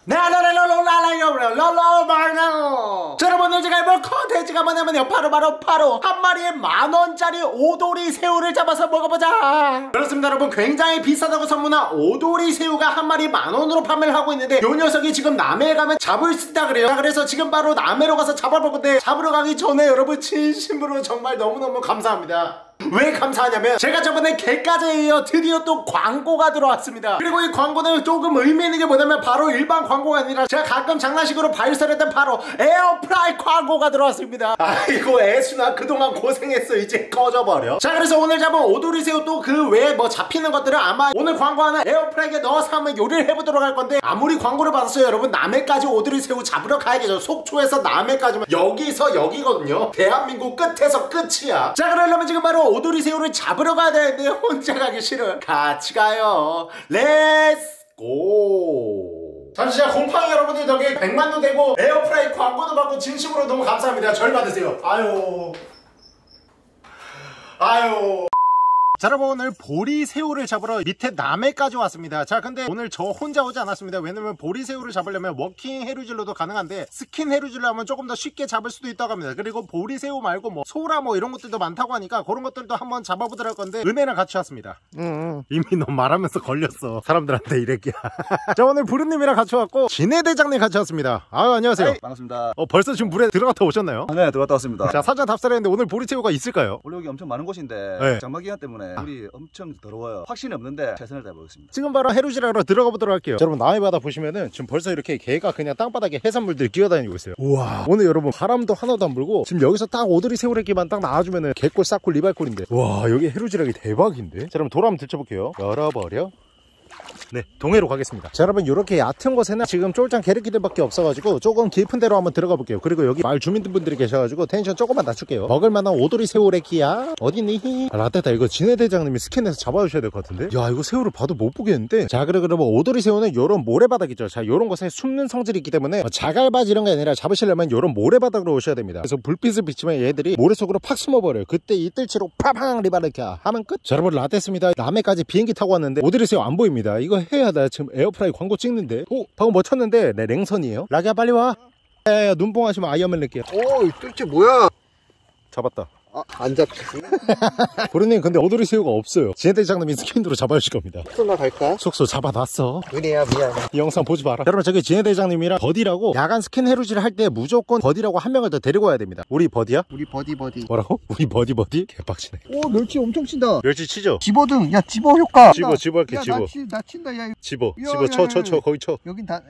자, 여러분 오늘 제가 해볼 컨텐츠가 뭐냐면요, 바로 한 마리에 10,000원짜리 오돌이 새우를 잡아서 먹어보자. 그렇습니다 여러분, 굉장히 비싸다고 선문한 오돌이 새우가 한 마리 10,000원으로 판매를 하고 있는데, 요 녀석이 지금 남해에 가면 잡을 수 있다 그래요. 자, 그래서 지금 바로 남해로 가서 잡아볼 건데, 잡으러 가기 전에 여러분 진심으로 정말 너무너무 감사합니다. 왜 감사하냐면, 제가 저번에 개까지에 이어 드디어 또 광고가 들어왔습니다. 그리고 이 광고는 조금 의미 있는 게 뭐냐면, 바로 일반 광고가 아니라 제가 가끔 장난식으로 발설했던 바로 에어프라이 광고가 들어왔습니다. 아이고 애순아, 그동안 고생했어. 이제 꺼져버려. 자, 그래서 오늘 잡은 오돌이 새우 또 그 외에 뭐 잡히는 것들은 아마 오늘 광고하는 에어프라이기에 넣어서 한번 요리를 해보도록 할 건데, 아무리 광고를 받았어요 여러분, 남해까지 오돌이 새우 잡으러 가야겠죠. 속초에서 남해까지면 여기서 여기거든요. 대한민국 끝에서 끝이야. 자, 그러려면 지금 바로 오돌이 새우를 잡으러 가야 되는데 혼자 가기 싫어. 같이 가요. 렛츠고. 자, 진짜 곰팡이 여러분들 덕에 100만도 되고 에어프라이 광고도 받고 진심으로 너무 감사합니다. 절 받으세요. 아유. 자, 여러분 오늘 보리새우를 잡으러 밑에 남해까지 왔습니다. 자, 근데 오늘 저 혼자 오지 않았습니다. 왜냐면 보리새우를 잡으려면 워킹 해루질로도 가능한데, 스킨 해루질로 하면 조금 더 쉽게 잡을 수도 있다고 합니다. 그리고 보리새우 말고 뭐 소라 뭐 이런 것들도 많다고 하니까 그런 것들도 한번 잡아보도록 할 건데, 은혜랑 같이 왔습니다. 이미 너 말하면서 걸렸어 사람들한테 이랬기야. 자, 오늘 부르님이랑 같이 왔고 진해대장님 같이 왔습니다. 안녕하세요. 네, 반갑습니다. 벌써 지금 물에 들어갔다 오셨나요? 네, 들어갔다 왔습니다. 자, 사전 답사했는데 오늘 보리새우가 있을까요? 원래 여기 엄청 많은 곳인데 네. 장마 기간 때문에 물이 엄청 더러워요. 확신이 없는데 최선을 다해보겠습니다. 지금 바로 해루질하러 들어가 보도록 할게요. 여러분, 남해바다 보시면은 지금 벌써 이렇게 개가 그냥 땅바닥에 해산물들이 기어다니고 있어요. 우와, 오늘 여러분 바람도 하나도 안 불고 지금 여기서 딱 오돌이 새우래기만 딱 나와주면은 개꿀 싹꿀 리발꿀인데, 와, 여기 해루질하기 대박인데. 자, 여러분 돌아 한번 들쳐볼게요. 열어버려. 네, 동해로 가겠습니다. 자, 여러분 이렇게 얕은 곳에는 지금 쫄짱 게르키들밖에 없어가지고 조금 깊은 데로 한번 들어가 볼게요. 그리고 여기 마을 주민분들이 계셔가지고 텐션 조금만 낮출게요. 먹을만한 오돌이 새우래기야 어디니? 라떼다, 이거 진해대장님이 스캔해서 잡아주셔야 될 것 같은데. 야, 이거 새우를 봐도 못 보겠는데. 자, 그러면 오돌이 새우는 요런 모래바닥이죠. 자, 요런 곳에 숨는 성질이 있기 때문에 자갈바지 이런 게 아니라 잡으시려면 요런 모래바닥으로 오셔야 됩니다. 그래서 불빛을 비치면 얘들이 모래 속으로 팍 숨어버려요. 그때 이 뜰채로 파팡 리바르키야 하면 끝. 자, 여러분 라떼습니다. 남해까지 비행기 타고 왔는데 오돌이 새우 안 보입니다. 이거 해야 돼. 지금 에어프라이 광고 찍는데. 방금 뭐 쳤는데? 네, 랭선이에요. 라기야 빨리 와. 야야야, 눈뽕 하시면 아이언맨 낼게요. 이 뜰채 뭐야? 잡았다. 안 잡히지? 보르님, 근데 오돌이 새우가 없어요. 진해대장님이 스킨으로 잡아주실 겁니다. 숙소나 갈까? 숙소 잡아놨어. 은혜야, 미안해. 이 영상 보지 마라. 여러분, 저기 진해대장님이랑 버디라고 야간 스킨 해루질 할 때 무조건 버디라고 한 명을 더 데리고 와야 됩니다. 우리 버디야? 우리 버디. 뭐라고? 우리 버디? 개빡치네. 오, 멸치 엄청 친다. 멸치 치죠? 집어등. 야, 집어 효과. 집어 할게. 야, 집어. 나 친다. 야, 집어. 야, 쳐. 거기 쳐. 여긴 다.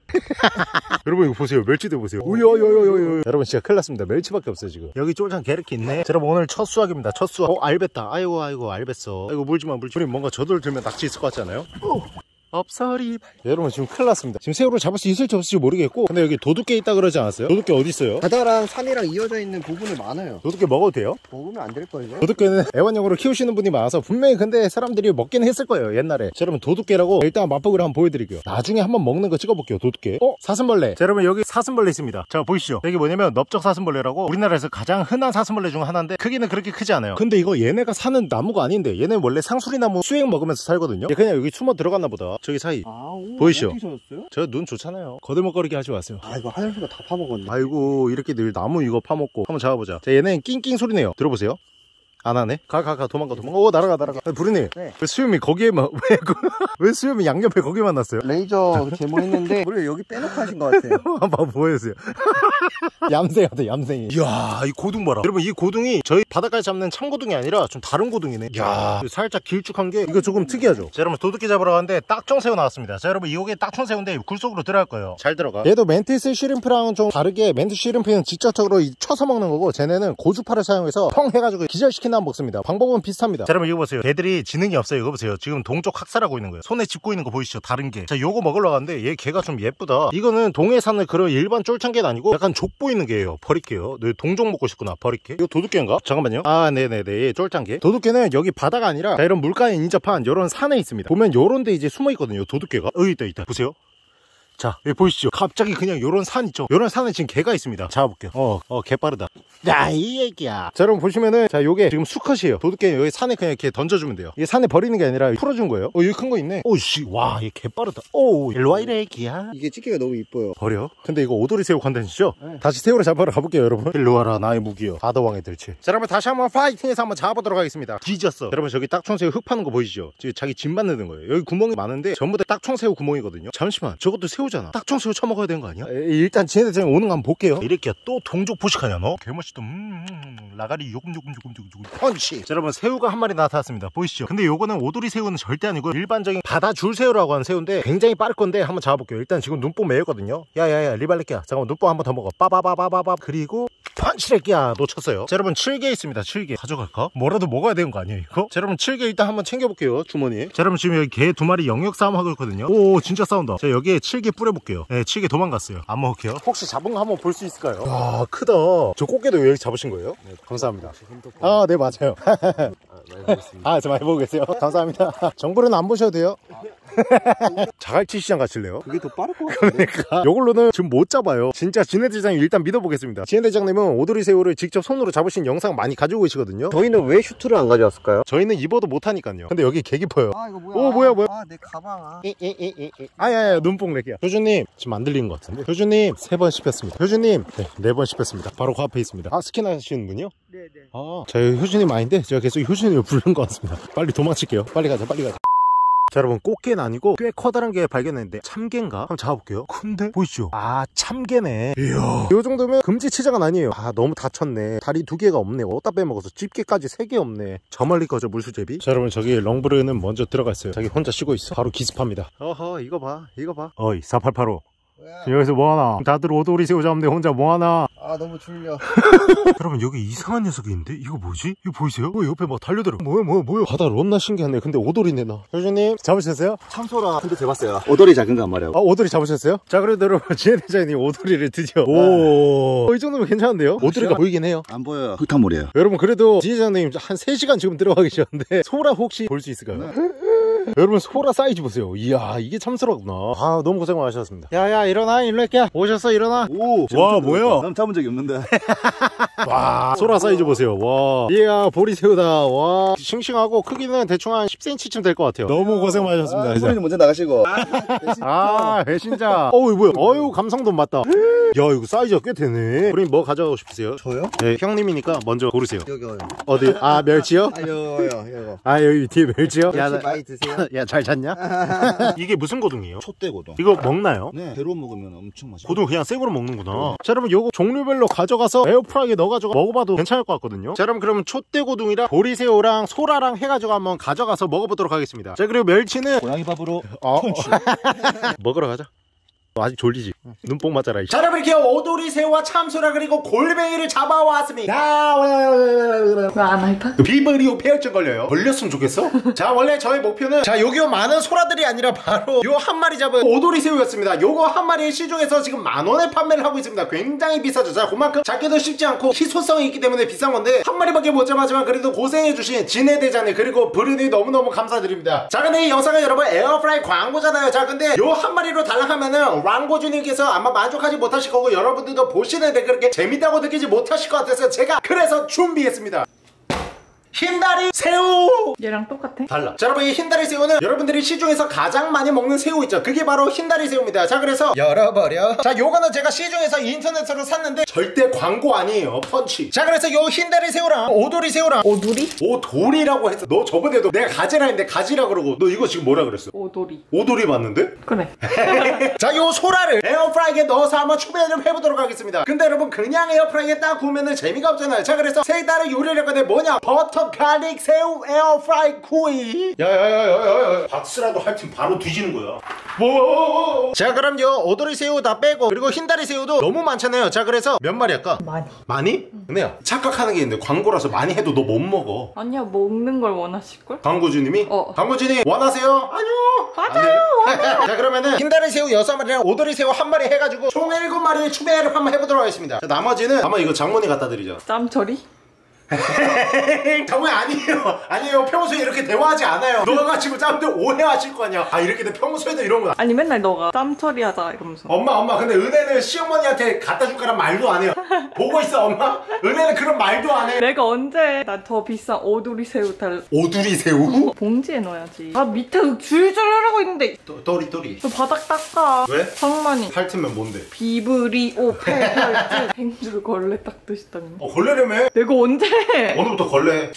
여러분 이거 보세요. 멸치도 보세요. 우여여여여. 여러분 진짜 큰일 났습니다. 멸치밖에 없어요 지금. 여기 쫄장 게르키 있네. 자, 여러분 오늘 첫 수확입니다. 첫 수확. 알bes다. 아이고 알bes어. 아이고 물지마. 우리 뭔가 저돌 들면 낚시 있을 것 같지 않아요? 없어리. 여러분 지금 큰일 났습니다. 지금 새우를 잡을 수 있을지 없을지 모르겠고, 근데 여기 도둑개 있다 그러지 않았어요? 도둑개 어디 있어요? 바다랑 산이랑 이어져 있는 부분이 많아요. 도둑개 먹어도 돼요? 먹으면 안 될걸요? 도둑개는 애완용으로 키우시는 분이 많아서 분명히 근데 사람들이 먹긴 했을 거예요 옛날에. 자, 여러분 도둑개라고 일단 맛보기로 한번 보여드릴게요. 나중에 한번 먹는 거 찍어볼게요. 도둑개. 사슴벌레. 자, 여러분 여기 사슴벌레 있습니다. 자, 보이시죠? 여기 뭐냐면 넓적 사슴벌레라고 우리나라에서 가장 흔한 사슴벌레 중 하나인데 크기는 그렇게 크지 않아요. 근데 이거 얘네가 사는 나무가 아닌데, 얘네 원래 상수리나무 수액 먹으면서 살거든요. 그냥 여기 숨어 들어갔나 보다. 저기 사이. 보이시죠? 저 눈 좋잖아요. 거들먹거리게 하지 마세요. 이거 화장실가 다 파먹었네. 아이고, 이렇게 늘 나무 이거 파먹고. 한번 잡아보자. 자, 얘는 낑낑 소리네요. 들어보세요. 안 하네? 도망가. 날아가. 부르님. 네. 왜 수염이 거기에만, 왜 수염이 양옆에 거기만 났어요? 레이저 제모했는데 우리 여기 빼놓고 하신 것 같아요. 한번 보여주세요. 얌생하다, 얌생이. 이야, 이 고둥 봐라. 여러분, 이 고둥이 저희 바닷가에 잡는 참고둥이 아니라 좀 다른 고둥이네. 이야, 살짝 길쭉한 게 이거 조금 특이하죠? 자, 여러분 도둑개 잡으러 가는데 딱정새우 나왔습니다. 자, 여러분 이게 딱정새우인데 굴 속으로 들어갈 거예요. 잘 들어가. 얘도 멘티스 쉬림프랑 좀 다르게, 멘티스 쉬림프는 직접적으로 쳐서 먹는 거고, 쟤네는 고주파를 사용해서 펑 해가지고 기절시킨 다음 먹습니다. 방법은 비슷합니다. 자, 여러분 이거 보세요. 걔들이 지능이 없어요. 이거 보세요. 지금 동쪽 학살하고 있는 거예요. 손에 짚고 있는 거 보이시죠? 다른 게. 자, 요거 먹으러 가는데 얘 개가 좀 예쁘다. 이거는 동해 사는 그런 일반 쫄창개는 아니고 약간 족보 있는 개예요. 버릴게요. 너 동족 먹고 싶구나. 버릴게. 이거 도둑개인가? 잠깐만요. 네네네. 쫄창개. 도둑개는 여기 바다가 아니라 자, 이런 물가에 인접한 이런 산에 있습니다. 보면 요런 데 이제 숨어 있거든요. 도둑개가. 있다. 보세요. 자, 여기 보이시죠? 갑자기 그냥 요런 산 있죠? 요런 산에 지금 개가 있습니다. 잡아볼게요. 개 빠르다. 야, 이 얘기야. 자, 여러분 보시면은, 자, 요게 지금 수컷이에요. 도둑개 여기 산에 그냥 이렇게 던져주면 돼요. 이게 산에 버리는 게 아니라 풀어준 거예요. 여기 큰 거 있네. 오씨, 와, 얘 개빠르다. 오, 일로와 이래 얘기야. 이게 찌개가 너무 이뻐요. 버려. 근데 이거 오도리 새우 컨텐츠죠? 네. 다시 새우를 잡으러 가볼게요, 여러분. 일로와라, 나의 무기여. 바다왕의 들치. 자, 여러분 다시 한번 파이팅해서 한번 잡아보도록 하겠습니다. 뒤졌어. 여러분 저기 딱총새우 흙 파는 거 보이시죠? 지금 자기 집 만드는 거예요. 여기 구멍이 많은데 전부 다 딱총새우 구멍이거든요. 잠시만, 저것도 새우잖아. 딱총새우 쳐먹어야 되는 거 아니야? 일단 지네들 오는 거 한번 볼게요. 이렇게 또 동족 포식하냐 너? 개멋있다. 라가리 요금요금 펀치. 자, 여러분 새우가 한 마리 나타났습니다. 보이시죠? 근데 요거는 오도리 새우는 절대 아니고 일반적인 바다 줄새우라고 하는 새우인데 굉장히 빠를 건데 한번 잡아볼게요. 일단 지금 눈뽕 매였거든요. 야야야 리발레끼야. 잠깐만 눈뽕 한번 더 먹어. 빠바바바바바. 그리고 펀치레끼야. 놓쳤어요. 자, 여러분 7개 있습니다. 7개 가져갈까? 뭐라도 먹어야 되는 거 아니에요 이거? 자, 여러분 7개 일단 한번 챙겨볼게요. 주머니에. 자, 여러분 지금 여기 개 2마리 영역 싸움 하고 있거든요. 오 진짜 싸운다. 자, 여기에 7개 뿌려볼게요. 네, 7개 도망갔어요. 안 먹을게요. 혹시 잡은 거 한번 볼 수 있을까요? 와 크다. 저 꽃게도 여기 잡으신 거예요? 네, 감사합니다. 아, 네 맞아요. 아, 저 많이 보고 계세요. 감사합니다. 정보는 안 보셔도 돼요. 자갈치 시장 가실래요? 그게 더 빠를 것 같은데. 그러니까 요걸로는 지금 못 잡아요. 진짜 진해대장님 일단 믿어보겠습니다. 진해대장님은 오도리 새우를 직접 손으로 잡으신 영상 많이 가지고 계시거든요. 저희는 왜 슈트를 안 가져왔을까요? 저희는 입어도 못하니까요. 근데 여기 개 깊어요. 아 이거 뭐야? 오 뭐야. 아 내 가방. 아야야 눈뽕 내기야. 효주님 지금 안 들리는 것 같은데. 효주님 3번 씹혔습니다. 효주님 네 4번 씹혔습니다. 바로 그 앞에 있습니다. 아 스킨 하시는 분이요? 네네. 아 자 효주님 아닌데 제가 계속 효주님을 부르는 것 같습니다. 빨리 도망칠게요. 빨리 가자. 자, 여러분 꽃게는 아니고 꽤 커다란 게 발견했는데 참게인가? 한번 잡아볼게요. 큰데? 보이시죠? 아 참게네. 이야 요 정도면 금지치장은 아니에요. 아 너무 다쳤네. 다리 2개가 없네. 어디다 빼먹어서 집게까지 3개 없네. 저 멀리 거죠 물수제비. 자, 여러분 저기 렁브르는 먼저 들어갔어요. 자기 혼자 쉬고 있어. 바로 기습합니다. 어허 이거 봐. 어이 4885 여기서 뭐하나? 다들 오도리 새우 잡는데 혼자 뭐하나? 아 너무 졸려. 여러분 여기 이상한 녀석이 있는데? 이거 뭐지? 이거 보이세요? 옆에 막 달려들어. 뭐야? 바다 론나 신기하네. 근데 오도리네 나. 효주님 잡으셨어요? 참소라 한 대 잡았어요. 오돌이 작은 거 안 말이야. 아 오도리 잡으셨어요? 자 그래도 여러분 지혜대장님 오도리를 드디어 이 정도면 괜찮은데요? 오도리가 보이긴 해요. 안 보여요. 흙탕물이에요. 여러분 그래도 지혜대장님 한 3시간 지금 들어가 계셨는데 소라 혹시 볼 수 있을까요? 네. 여러분 소라 사이즈 보세요. 이야 이게 참소라구나. 아 너무 고생 많으셨습니다. 야야 일어나 일로 할게. 오셨어 일어나. 와 뭐야? 난 잡은 적이 없는데. 와 소라 사이즈 보세요. 와 이야 보리새우다. 와 싱싱하고 크기는 대충 한 10cm쯤 될 것 같아요. 너무 고생 많으셨습니다. 소리는 먼저 나가시고. 아 배신자. 어우 뭐야? 어유 감성돈 맞다. 야 이거 사이즈가 꽤 되네. 우리 뭐 가져가고 싶으세요? 저요? 네 형님이니까 먼저 고르세요. 여기요. 어디? 아 멸치요? 아 이거. 아 여기 뒤에 멸치요? 멸치 많이 드세요? 야 잘 잤냐? 이게 무슨 고등이에요? 촛대 고동. 이거 먹나요? 네. 배로 먹으면 엄청 맛있어. 고등 그냥 생으로 먹는구나. 자 여러분 요거 종류별로 가져가서 에어프라이기에 넣어가지고 먹어봐도 괜찮을 것 같거든요. 자 여러분 그러면 촛대고등이랑 보리새우랑 소라랑 해가지고 한번 가져가서 먹어보도록 하겠습니다. 자 그리고 멸치는 고양이 밥으로 먹으러 가자. 아직 졸리지? 눈뽕 맞아라. 자 여러분 이렇게 오도리 새우와 참소라 그리고 골뱅이를 잡아왔습니다. 왜 안 핥아? 비브리오 폐혈증 걸려요. 걸렸으면 좋겠어? 자 원래 저의 목표는 자 여기 많은 소라들이 아니라 바로 요 한 마리 잡은 오도리 새우였습니다. 요거 한 마리에 시중에서 지금 10,000원에 판매를 하고 있습니다. 굉장히 비싸죠. 자 그만큼 잡기도 쉽지 않고 희소성이 있기 때문에 비싼 건데 한 마리밖에 못 잡았지만 그래도 고생해주신 진해대장님 그리고 브르니 너무너무 감사드립니다. 자 근데 이 영상은 여러분 에어프라이 광고잖아요. 자 근데 요 한 마리로 달라하면은 왕고주님께서 아마 만족하지 못하실 거고 여러분들도 보시는데 그렇게 재밌다고 느끼지 못하실 것 같아서 제가 그래서 준비했습니다. 흰다리 새우! 얘랑 똑같아? 달라. 자 여러분 이 흰다리 새우는 여러분들이 시중에서 가장 많이 먹는 새우 있죠. 그게 바로 흰다리 새우입니다. 자 그래서 열어버려. 자 요거는 제가 시중에서 인터넷으로 샀는데 절대 광고 아니에요. 펀치. 자 그래서 요 흰다리 새우랑 오도리 새우랑 오도리? 오도리라고 했어. 너 저번에도 내가 가지라 했는데 가지라 그러고 너 이거 지금 뭐라 그랬어? 오도리. 오도리 맞는데? 그래. 자 요 소라를 에어프라이기에 넣어서 한번 추배를 좀 해보도록 하겠습니다. 근데 여러분 그냥 에어프라이기에 딱 구우면은 재미가 없잖아요. 자 그래서 색다른 요리를 했는데 뭐냐 버터 갈릭 새우 에어프라이 구이. 야야야야야 박스라도 할 팀 바로 뒤지는 거야. 뭐? 자 그럼 요 오도리 새우 다 빼고 그리고 흰다리 새우도 너무 많잖아요. 자 그래서 몇 마리 할까? 많이? 은혜야 착각하는 게 있는데 광고라서 많이 해도 너 못 먹어. 아니야 먹는 걸 원하실걸? 광고주님이? 광고주님 원하세요? 아니요. 맞아요. 자 그러면은 흰다리 새우 6마리랑 오도리 새우 1마리 해가지고 총 7마리 추배를 한번 해보도록 하겠습니다. 자, 나머지는 아마 이거 장모님 갖다 드리죠. 짬처리? 정말 아니에요. 아니에요. 평소에 이렇게 대화하지 않아요. 너가 지금 짬들 오해하실 거 아니야. 아 이렇게 내 평소에도 이런 거. 아니 맨날 너가 짬 처리하자 이러면서. 엄마 근데 은혜는 시어머니한테 갖다 줄 거란 말도 안 해요. 보고 있어 엄마. 은혜는 그런 말도 안 해. 내가 언제 나 더 비싼 오돌이 새우 달 오두리 새우? 봉지에 넣어야지. 아 밑에 줄줄 흐르고 있는데 또리. 너 바닥 닦아. 왜? 상만이 핥으면 뭔데? 비브리오 팔팔즈 행주를 걸레 닦듯이다니. 걸레라며? 내가 언제? 오늘부터 걸레.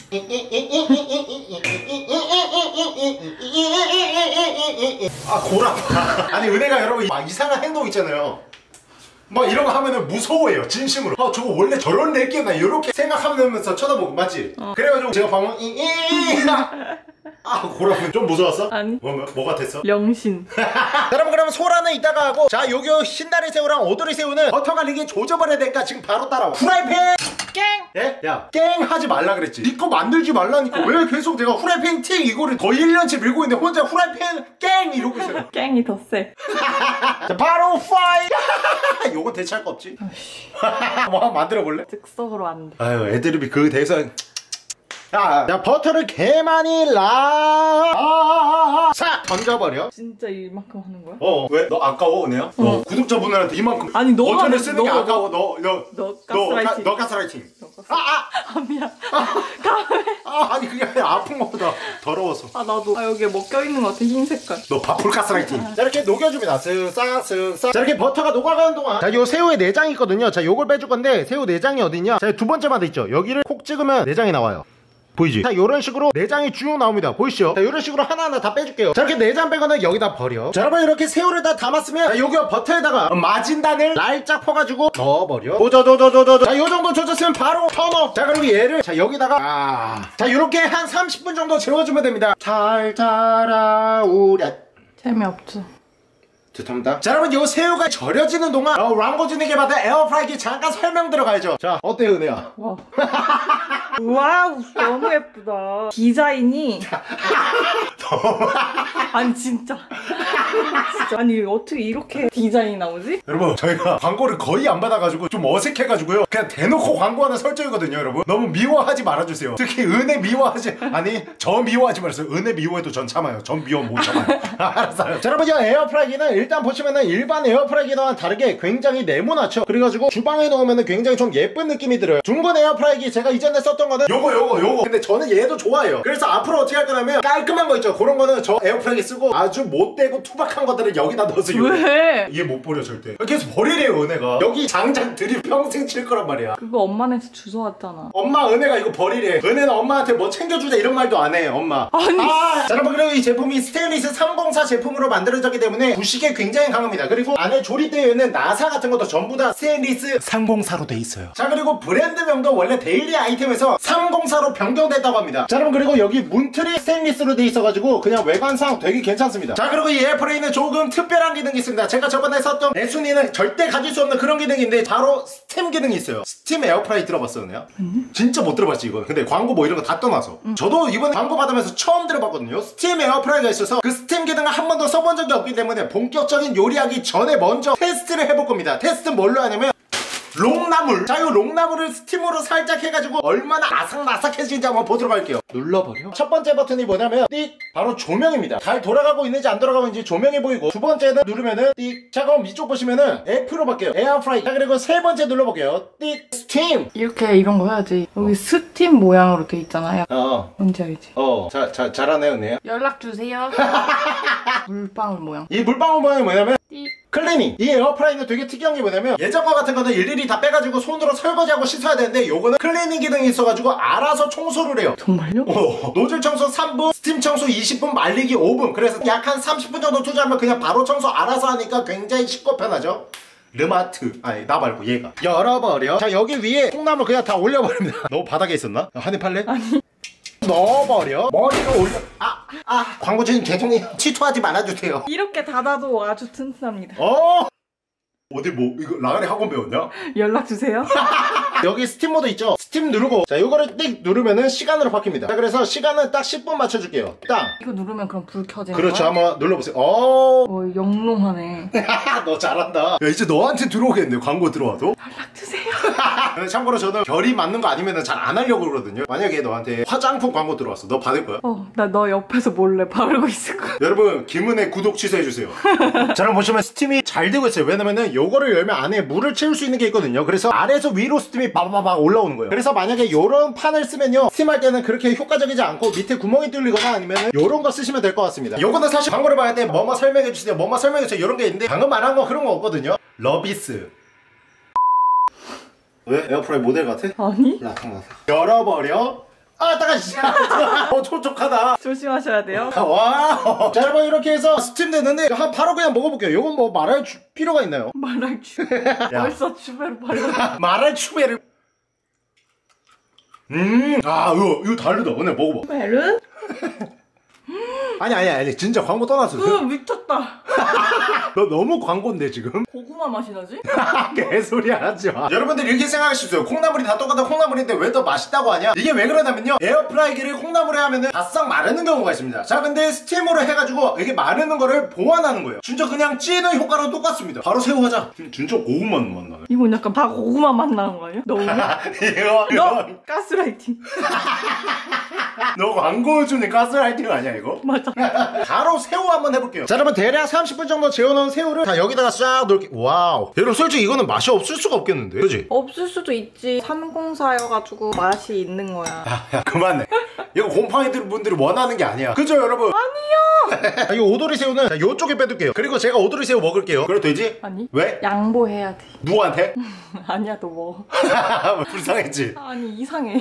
아 고라. 아니 은혜가 여러분 막 이상한 행동 있잖아요. 막 이런 거 하면은 무서워해요 진심으로. 아 저거 원래 저런 낼게나 이렇게 생각하면서 쳐다보고 맞지? 그래가지고 제가 방금 아 고라 좀 무서웠어? 아니. 뭐 같았어? 영신. 여러분 그러면 소라는 이따가 하고 자 요기 신다리 새우랑 오돌이 새우는 버터가 이게 조져버려야 되니까 지금 바로 따라와. 후라이팬 깽! 예? 야 깽 하지 말라 그랬지. 니 거 만들지 말라니까. 왜 계속 내가 후라이팬 팅 이거를 거의 1년치 밀고 있는데 혼자 후라이팬 깽 이러고 있어요. 깽이 더 세. 자 바로 파이. 요건 대체할 거 없지. 뭐 한번 만들어 볼래? 즉석으로 안 돼. 아유 애드립이 그 대선. 야 버터를 개 많이 싹 던져버려. 진짜 이만큼 하는 거야? 왜? 너 아까워 은혜야? 구독자분들한테 이만큼 아니, 너가 버터를 쓰는 게 너가 아까워. 너 가스라이팅. 너 가스라이팅. 아 미안. 아니 그게 아니라 아픈 것보다 더러워서. 아 나도. 아 여기에 뭐 껴있는 것 같아 흰 색깔. 너 바풀 가스라이팅. 자 이렇게 녹여줍니다. 쓱싹. 자 이렇게 버터가 녹아가는 동안 자 요 새우에 내장이 있거든요. 자 요걸 빼줄 건데 새우 내장이 어디냐? 자 두 번째 마디 있죠. 여기를 콕 찍으면 내장이 나와요. 보이지? 자 요런 식으로 내장이 쭉 나옵니다. 보이시죠? 자 요런 식으로 하나하나 다 빼줄게요. 자 이렇게 내장 빼고는 여기다 버려. 자 여러분 이렇게 새우를 다 담았으면 자 여기 버터에다가 마진단을 날짝 퍼가지고 넣어버려. 자 요정도 조졌으면 바로 턴업. 자 그리고 얘를 자 여기다가 자 요렇게 한 30분 정도 재워주면 됩니다. 잘 자라우랴. 재미없죠. 죄송합니다. 자 여러분 요 새우가 절여지는 동안 랑고진에게 받은 에어프라이기 잠깐 설명 들어가야죠. 자 어때요 은혜야? 와. 와우 너무 예쁘다. 디자인이 아니 진짜 아니 어떻게 이렇게 디자인이 나오지? 여러분 저희가 광고를 거의 안 받아가지고 좀 어색해가지고요. 그냥 대놓고 광고하는 설정이거든요 여러분. 너무 미워하지 말아주세요. 특히 은혜 미워하지 아니 저 미워하지 말았어요. 은혜 미워해도 전 참아요. 전 미워 못 참아요. 알았어요. 자 여러분 이 에어프라이기는 일단 보시면은 일반 에어프라이기와는 다르게 굉장히 네모나죠. 그래가지고 주방에 넣으면은 굉장히 좀 예쁜 느낌이 들어요. 둥근 에어프라이기 제가 이전에 썼던 거는 요거 근데 저는 얘도 좋아해요. 그래서 앞으로 어떻게 할 거냐면 깔끔한 거 있죠. 그런 거는 저 에어프라이기 쓰고 아주 못되고 투박한 것들을 여기다 넣어서 왜? 얘 못 버려 절대. 계속 버리래요 은혜가. 여기 장작 들이 평생 칠 거란 말이야. 그거 엄마네서 주워왔잖아. 엄마 은혜가 이거 버리래. 은혜는 엄마한테 뭐 챙겨주자 이런 말도 안 해 엄마. 아니. 자 여러분 그리고 이 제품이 스테인리스 304 제품으로 만들어졌기 때문에 부식에 굉장히 강합니다. 그리고 안에 조립되어 있는 나사 같은 것도 전부 다 스테인리스 304로 돼 있어요. 자 그리고 브랜드명도 원래 데일리 아이템에서 304로 변경됐다고 합니다. 자 여러분 그리고 여기 문틀이 스테인리스로 돼 있어가지고 그냥 외관상 되게 괜찮습니다. 자 그리고 이 에어프라이는 조금 특별한 기능이 있습니다. 제가 저번에 썼던 애순이는 절대 가질 수 없는 그런 기능인데 바로 스팀 기능이 있어요. 스팀 에어프라이 들어봤었나요? 진짜 못 들어봤지 이거. 근데 광고 뭐 이런 거 다 떠나서 저도 이번에 광고 받으면서 처음 들어봤거든요. 스팀 에어프라이가 있어서 그 스팀 기능을 한 번도 써본 적이 없기 때문에 본격적인 요리하기 전에 먼저 테스트를 해볼 겁니다. 테스트는 뭘로 하냐면 롱나물. 자, 이 롱나물을 스팀으로 살짝 해가지고 얼마나 아삭아삭해지는지 한번 보도록 할게요. 눌러버려. 첫 번째 버튼이 뭐냐면 띡 바로 조명입니다. 잘 돌아가고 있는지 안 돌아가고 있는지 조명이 보이고, 두 번째는 누르면은 띡. 자 그럼 이쪽 보시면은 F로 바뀌어요. 에어프라이. 자 그리고 세 번째 눌러볼게요. 띡 스팀. 이렇게 이런 거 해야지. 여기 스팀 모양으로 돼 있잖아요. 뭔지 알지? 잘하네 은혜야. 연락 주세요. 물방울 모양. 이 물방울 모양이 뭐냐면 띡. 클리닝. 이 에어프라이는 되게 특이한 게 뭐냐면 예전 거 같은 거는 일일이 다 빼가지고 손으로 설거지하고 씻어야 되는데 요거는 클리닝 기능이 있어가지고 알아서 청소를 해요. 정말요? 노즐 청소 3분, 스팀 청소 20분, 말리기 5분. 그래서 약 한 30분 정도 투자하면 그냥 바로 청소 알아서 하니까 굉장히 쉽고 편하죠. 르마트. 아니 나 말고 얘가. 열어버려. 자 여기 위에 콩나물 그냥 다 올려버립니다. 너 바닥에 있었나? 한입 팔래? 아니. 넣어버려. 머리로 올려. 광고주님 죄송해요. 취소하지 말아주세요. 이렇게 닫아도 아주 튼튼합니다. 어디 뭐 이거 라가리 학원 배웠냐? 연락 주세요. 여기 스팀 모드 있죠? 스팀 누르고 자 요거를 띡 누르면은 시간으로 바뀝니다. 자 그래서 시간은 딱 10분 맞춰줄게요. 딱. 이거 누르면 그럼 불 켜지는 그렇죠. 거야? 한번 눌러보세요. 영롱하네. 너 잘한다. 야 이제 너한테 들어오겠네. 광고 들어와도. 연락 주세요. 근데 참고로 저는 결이 맞는 거 아니면 잘 안 하려고 그러거든요. 만약에 너한테 화장품 광고 들어왔어, 너 받을 거야? 나 너 옆에서 몰래 바르고 있을 거야. 여러분 김은혜 구독 취소해주세요. 자 그럼 보시면 스팀이 잘 되고 있어요. 왜냐면은 요거를 열면 안에 물을 채울 수 있는 게 있거든요. 그래서 아래에서 위로 스팀이 바바바박 올라오는 거예요. 그래서 만약에 요런 판을 쓰면요, 스팀할 때는 그렇게 효과적이지 않고 밑에 구멍이 뚫리거나 아니면 요런 거 쓰시면 될 것 같습니다. 요거는 사실 광고를 봐야 돼. 뭐뭐 설명해주세요, 뭐뭐 설명해주세요, 요런 게 있는데 방금 말한 거 그런 거 없거든요. 러비스. 왜? 에어프라이 모델 같아? 아니? 라탕라탕. 열어버려. 아, 따가시자. 촉촉하다. 조심하셔야 돼요. 와. 자, 여러분 이렇게 해서 스팀 됐는데 바로 그냥 먹어볼게요. 요건 뭐 말할 필요가 있나요? 말할 주. 벌써 주배로 발라. 말할 추베를. 아, 이거 다르다. 오늘 먹어봐. 메른? 아니, 진짜 광고 떠났어. 미쳤다. 너 너무 광고인데 지금? 고구마 맛이 나지? 개소리 하지 마. 여러분들 이렇게 생각하시죠. 콩나물이 다 똑같은 콩나물인데 왜 더 맛있다고 하냐? 이게 왜 그러냐면요, 에어프라이기를 콩나물에 하면은 바싹 마르는 경우가 있습니다. 자 근데 스팀으로 해가지고 이게 마르는 거를 보완하는 거예요. 진짜 그냥 찌는 효과랑 똑같습니다. 바로 새우 하자. 진짜 고구마 맛 나네. 이건 약간 다 고구마 맛 나는 거 아니야? 너무. 너 가스라이팅. 너 광고 주는 가스라이팅 아니야 이거? 맞아. 바로 새우 한번 해볼게요. 자 여러분 대략 30분 정도 재워놓은 새우를 다 여기다가 싹 넣을게요. 와우. 여러분 솔직히 이거는 맛이 없을 수가 없겠는데, 그지? 없을 수도 있지. 304여가지고 맛이 있는 거야. 야 그만해. 이거 곰팡이들 분들이 원하는 게 아니야. 그죠 여러분? 아니요. 이 오도리 새우는 자, 요쪽에 빼둘게요. 그리고 제가 오도리 새우 먹을게요. 그래도 되지? 아니. 왜? 양보해야 돼. 누구한테? 아니야, 너 먹어. 불쌍했지? 아니, 이상해.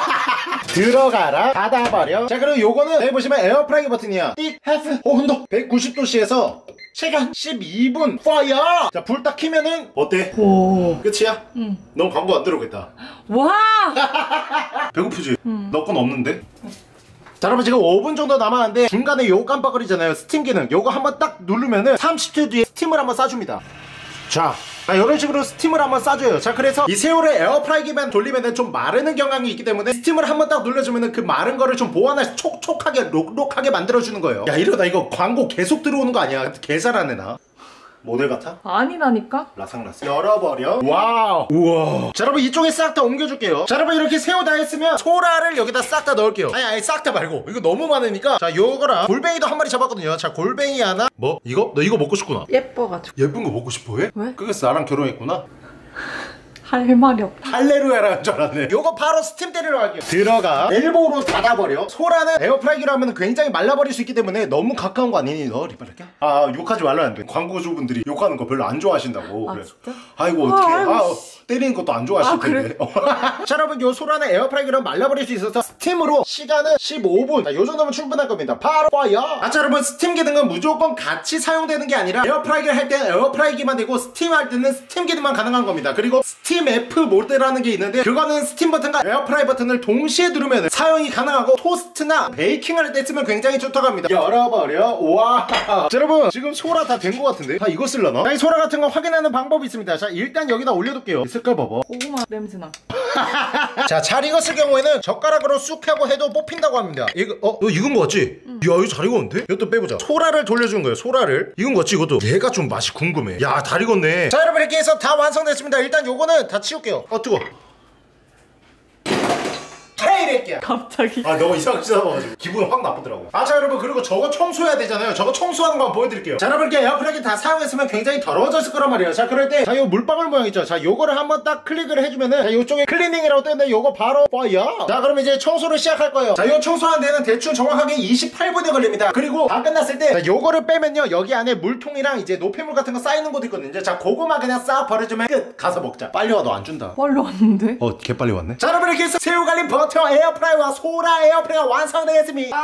들어가라 닫아버려. 자 그리고 요거는 여기 보시면 에어프라이기 버튼이야. 띡 해프 온도 190도씨에서 시간 12분 파이어. 자 불 딱 키면은 어때? 오. 끝이야? 응. 넌 광고 안 들어오겠다. 와! 배고프지? 너 건 없는데? 자 여러분 지금 5분 정도 남았는데 중간에 요거 깜빡거리잖아요, 스팀 기능. 요거 한번 딱 누르면은 30초 뒤에 스팀을 한번 쏴줍니다. 자 이런 식으로 스팀을 한번 쏴줘요. 자 그래서 이 새우를 에어프라이기만 돌리면은 좀 마르는 경향이 있기 때문에 스팀을 한번 딱 눌러주면은 그 마른 거를 좀 보완해서 촉촉하게 록록하게 만들어주는 거예요. 야 이러다 이거 광고 계속 들어오는 거 아니야? 개 잘하네 나. 모델 같아? 아니라니까? 라상라상. 열어버려. 와우. 우와. 자 여러분 이쪽에 싹 다 옮겨줄게요. 자 여러분 이렇게 새우 다 했으면 소라를 여기다 싹 다 넣을게요. 아니 싹 다 말고 이거 너무 많으니까. 자 요거랑 골뱅이도 한 마리 잡았거든요. 자 골뱅이 하나. 뭐? 이거? 너 이거 먹고 싶구나. 예뻐가지고. 예쁜 거 먹고 싶어 해? 왜? 그래서 나랑 결혼했구나. 할 말이 없다. 할레루야라는 줄 알았네. 요거 바로 스팀 때리러 갈게요. 들어가. 엘보로 닫아버려. 소라는 에어프라이기로 하면 굉장히 말라버릴 수 있기 때문에 너무 가까운 거 아니니? 너 리바를게? 아 욕하지 말라는데 광고주분들이 욕하는 거 별로 안 좋아하신다고. 아, 그래. 진짜? 아이고 어떡해. 아이고, 때리는 것도 안 좋아하실 아, 텐데. 자 여러분 요 소라는 에어프라이기로 말라버릴 수 있어서 스팀으로 시간은 15분. 자, 요 정도면 충분할 겁니다. 바로 와요. 자 여러분 스팀 기능은 무조건 같이 사용되는 게 아니라 에어프라이기를 할 때는 에어프라이기만 되고 스팀할 때는 스팀 기능만 가능한 겁니다. 그리고 스팀 F 모드라는 게 있는데 그거는 스팀 버튼과 에어프라이 버튼을 동시에 누르면 사용이 가능하고 토스트나 베이킹을 할 때 쓰면 굉장히 좋다고 합니다. 열어버려. 와. 자 여러분 지금 소라 다 된 거 같은데 다 이거 쓸려나? 자, 이 소라 같은 거 확인하는 방법이 있습니다. 자 일단 여기다 올려둘게요. 색깔 봐봐. 고구마 냄새나. 자, 잘 익었을 경우에는 젓가락으로 쑥 하고 해도 뽑힌다고 합니다. 이거 너 익은 거 같지? 야 이거 잘 익었는데? 이것도 빼보자. 소라를 돌려준 거예요. 소라를. 익은 거 같지 이것도? 얘가 좀 맛이 궁금해. 야 잘 익었네. 자 여러분 이렇게 해서 다 완성됐습니다. 일단 요거는 다 치울게요. 뜨거. 헤이래끼야. 갑자기. 아 너무 이상하게 쳐다봐가지고 기분이 확 나쁘더라고. 아 자 여러분 그리고 저거 청소해야 되잖아요. 저거 청소하는 거 한번 보여드릴게요. 자 여러분 이렇게 에어프라이기 다 사용했으면 굉장히 더러워졌을 거란 말이에요. 자 그럴 때 자 요 물방울 모양 있죠. 자 요거를 한번 딱 클릭을 해주면은 자 요쪽에 클리닝이라고 뜨는데 요거 바로 와요. 자 그럼 이제 청소를 시작할 거예요. 자 요 청소하는 데는 대충 정확하게 28분이 걸립니다. 그리고 다 끝났을 때 자 요거를 빼면요 여기 안에 물통이랑 이제 노폐물 같은 거 쌓이는 곳 있거든요. 자 그거만 그냥 싹 버려주면 끝. 가서 먹자. 빨리 와. 너 안 준다. 빨리 왔는데? 개 빨리 왔네. 자 여러분 이렇게 해서 새우갈비 버터 에어프라이와 소라 에어프라이가 완성되겠습니다.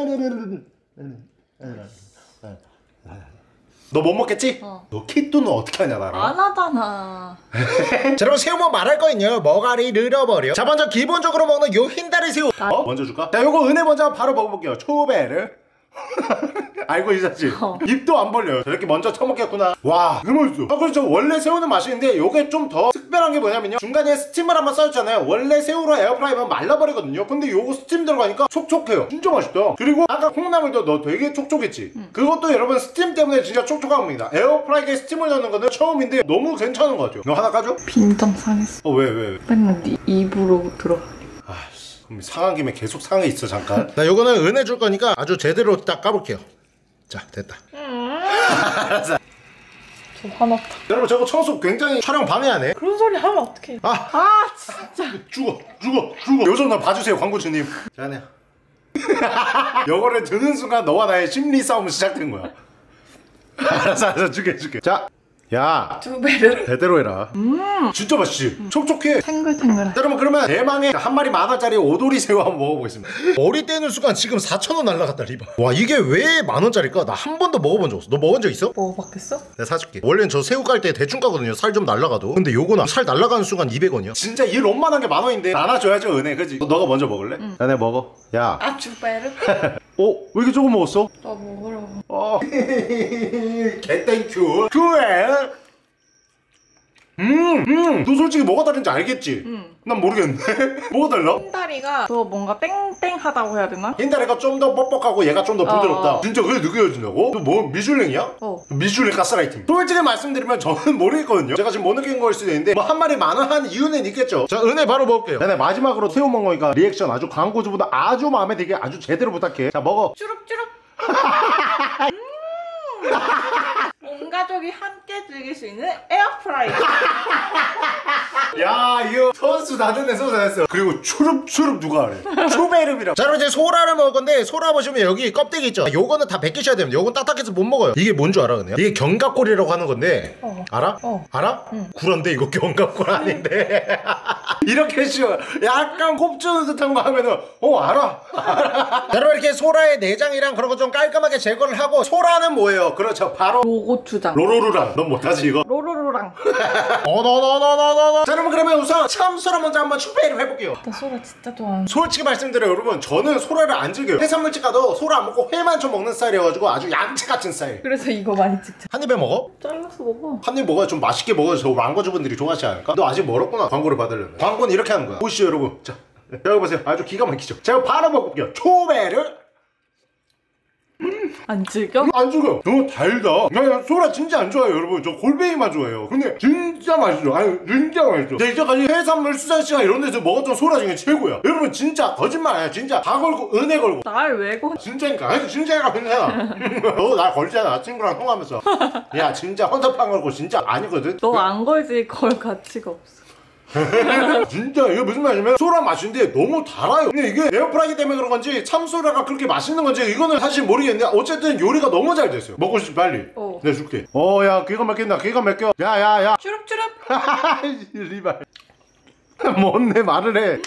너 못 먹겠지? 너 키뚜는 어떻게 하냐 나랑? 안 하잖아. 자 여러분 새우만 말할 거있요 머가리 늘어버려. 자 먼저 기본적으로 먹는 요 흰다리 새우 먼저 줄까? 자 요거 은혜 먼저 바로 먹어볼게요. 초베르 알고 있었지? 입도 안 벌려요. 저렇게 먼저 처먹겠구나. 와, 너무 맛있어. 아, 그렇죠. 원래 새우는 맛있는데 요게 좀 더 특별한 게 뭐냐면요, 중간에 스팀을 한번 써줬잖아요. 원래 새우로 에어프라이면 말라버리거든요. 근데 요거 스팀 들어가니까 촉촉해요. 진짜 맛있다. 그리고 아까 콩나물도 너 되게 촉촉했지? 그것도 여러분 스팀 때문에 진짜 촉촉한 겁니다. 에어프라이기에 스팀을 넣는 거는 처음인데 너무 괜찮은 것 같아요. 너 하나 까줘? 빈정 상했어. 왜? 맨날 네 입으로 들어. 그럼 상한 김에 계속 상해 있어 잠깐. 나 요거는 은혜 줄 거니까 아주 제대로 딱 까볼게요. 자, 됐다. 저 화났다. 여러분 저거 청소 굉장히 촬영 방해하네. 그런 소리 하면 어떡해. 진짜. 죽어. 요즘 나 봐주세요 광고주님. 자네. 요거를 드는 순간 너와 나의 심리 싸움은 시작된 거야. 알았어 줄게. 자, 야, 두 배를. 제대로 해라. 진짜 맛있지? 촉촉해. 탱글탱글해. 여러분 그러면 대망의 한 마리 10,000원짜리 오돌이 새우 한번 먹어보겠습니다. 머리 떼는 순간 지금 4,000원 날라갔다 리바. 와, 이게 왜 10,000원짜리일까? 나 한 번도 먹어본 적 없어. 너 먹은 적 있어? 먹어봤겠어? 내가 사줄게. 원래는 저 새우 깔 때 대충 까거든요. 살 좀 날라가도. 근데 요거는 살 날라가는 순간 200원이야. 진짜 이 롬만한 게 10,000원인데 나눠줘야죠 은혜. 그치? 너가 먼저 먹을래? 야, 내가 먹어. 야, 두 배를? 왜 이렇게 조금 먹었어? 나 먹으라고. 개땡큐. 그래. 너 솔직히 뭐가 다른지 알겠지? 난 모르겠는데. 뭐가 달라? 흰다리가 더 뭔가 땡땡하다고 해야 되나? 흰다리가 좀 더 뻑뻑하고 얘가 좀 더 부드럽다. 진짜 그게 느껴진다고? 너 뭐 미슐랭이야? 미슐랭 가스라이팅. 솔직히 말씀드리면 저는 모르겠거든요. 제가 지금 못 느낀 거일 수도 있는데 뭐 한 마리 10,000원 한 이유는 있겠죠. 자, 은혜 바로 먹을게요. 네, 마지막으로 새우 먹은 거니까 리액션 아주 광고주보다 아주 마음에 들게 아주 제대로 부탁해. 자, 먹어. 쭈룩쭈룩. 온 가족이 함께 즐길 수 있는 에어프라이기. 야, 이거 선수 나중에 선수 됐어. 그리고 추릅추릅 누가 하래? 추베름이라. 자, 그럼 이제 소라를 먹을 건데, 소라 보시면 여기 껍데기 있죠? 요거는 다 벗기셔야 됩니다. 요건 딱딱해서 못 먹어요. 이게 뭔 줄 알아, 그냥? 이게 견갑골이라고 하는 건데. 알아? 알아? 구란데 이거 견갑골 아닌데. 이렇게 쉬워. 약간 곱주는 듯한 거 하면은 알아. 자, 여러분 이렇게 소라의 내장이랑 그런 거 좀 깔끔하게 제거를 하고, 소라는 뭐예요? 그렇죠, 바로 로고추장. 로로루랑. 넌 못하지 이거? 로로루랑. 너너너너너너. 자, 여러분 그러면 우선 참소라 먼저 한번 추배를 해볼게요. 나 소라 진짜 좋아하는. 솔직히 말씀드려요 여러분, 저는 소라를 안 즐겨요. 해산물집 가도 소라 안 먹고 회만 좀 먹는 스타일이어가지고 아주 얌체 같은 스타일. 그래서 이거 많이 찍자. 한 입에 먹어? 잘라서 먹어. 한 입 먹어야 좀 맛있게 먹어서 저 광고주분들이 좋아하지 않을까? 너 아직 멀었구나 광고를 받으려면. 광고는 이렇게 하는 거야. 보시죠 여러분. 자, 여기 보세요. 아주 기가 막히죠. 제가 바로 먹어볼게요. 초배를. 안 즐겨? 안 죽어요. 너무 달다. 나 소라 진짜 안 좋아해요 여러분. 저 골뱅이만 좋아해요. 근데 진짜 맛있어. 아니 진짜 맛있어. 내가 이제까지 해산물 수산시장 이런 데서 먹었던 소라 중에 최고야. 여러분 진짜 거짓말 아니야. 진짜 다 걸고 은혜 걸고. 날 왜 거? 진짜니까. 아니 진짜니까 괜찮아. 너 나 걸잖아. 친구랑 통화하면서. 야 진짜 헌터판 걸고 진짜 아니거든. 너 안 걸지 걸 가치가 없어. 진짜 이게 무슨 말이냐면 소라 맛인데 너무 달아요. 근데 이게 에어프라이기 때문에 그런 건지 참소라가 그렇게 맛있는 건지 이거는 사실 모르겠는데 어쨌든 요리가 너무 잘 됐어요. 먹고 싶지 빨리. 내가 줄게. 야 기가 막힌다. 기가 막혀. 야야야. 추룩추룩. 리발. 뭔내 말을 해.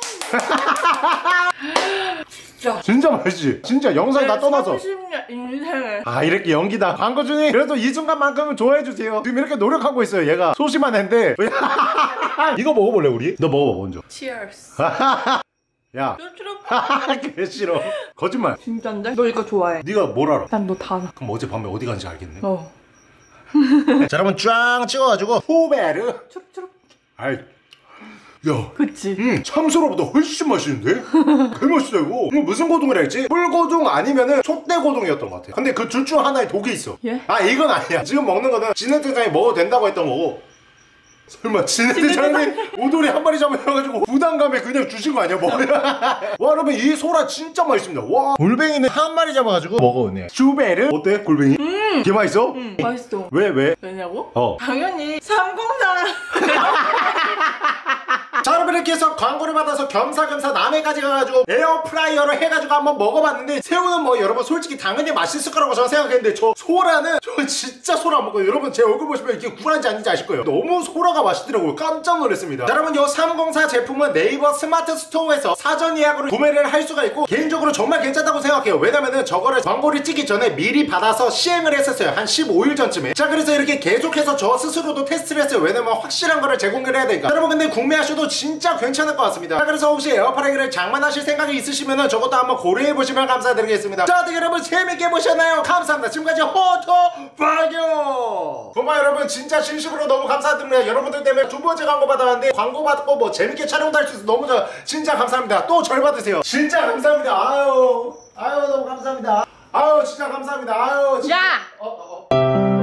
진짜 맛있지? 진짜 영상 다 떠나서 30년 인생을. 이렇게 연기다. 광고 중에 그래도 이 순간만큼은 좋아해주세요. 지금 이렇게 노력하고 있어요. 얘가 소심한 애인데. 이거 먹어볼래 우리? 너 먹어봐 먼저. Cheers. 야 추룩추룩. 개 싫어. 거짓말. 진짠데? 너 이거 좋아해. 네가 뭘 알아? 난 너 다 알아. 그럼 어젯밤에 어디 간지 알겠네. 자, 여러분 쫙 찍어가지고 포베르. 추룩추룩. 아이 야, 그치? 참소라보다 훨씬 맛있는데? 개 맛있다 이거. 이거 무슨 고등을 했지? 뿔고등 아니면은 촛대고등이었던 것 같아. 근데 그 둘 중 하나에 독이 있어. 예? 이건 아니야. 지금 먹는 거는 진해대장이 먹어도 된다고 했던 거고. 설마 진해대장이 오돌이 한 마리 잡아가지고 부담감에 그냥 주신 거 아니야? 뭐? 와, 여러분 이 소라 진짜 맛있습니다. 와, 골뱅이는 한 마리 잡아가지고 먹어오네. 슈베르 어때? 골뱅이? 개 맛있어? 맛있어. 왜? 왜냐고? 자, 당연히 304. 여러분 이렇게 해서 광고를 받아서 겸사겸사 남해까지 가가지고 에어프라이어로 해가지고 한번 먹어봤는데 새우는 뭐 여러분 솔직히 당연히 맛있을 거라고 저는 생각했는데 저 소라는 저 저는 진짜 소라 안 먹거든요. 여러분 제 얼굴 보시면 이게 구라인지 아닌지 아실 거예요. 너무 소라가 맛있더라고요. 깜짝 놀랐습니다. 자, 여러분 요 304 제품은 네이버 스마트 스토어에서 사전 예약으로 구매를 할 수가 있고 개인적으로 정말 괜찮다고 생각해요. 왜냐면은 저거를 광고를 찍기 전에 미리 받아서 시행을 했었어요. 한 15일 전쯤에. 자, 그래서 이렇게 계속해서 저 스스로도 테스트를 했어요. 왜냐면 확실한 거를 제공을 해야 되니까. 자, 여러분 근데 구매하셔도 진짜 괜찮을 것 같습니다. 자, 그래서 혹시 에어프라이기를 장만하실 생각이 있으시면은 저것도 한번 고려해보시면 감사드리겠습니다. 자, 어떻게 여러분 재밌게 보셨나요? 감사합니다. 지금까지 호토파교 고마워요 여러분. 진짜 진심으로 너무 감사드립니다. 여러분들 때문에 두 번째 광고 받아왔는데 광고 받고 뭐 재밌게 촬영도 할 수 있어서 너무 진짜 감사합니다. 또 절 받으세요. 진짜 감사합니다. 아유 너무 감사합니다. 아유 진짜 감사합니다. 아유 진짜. 야!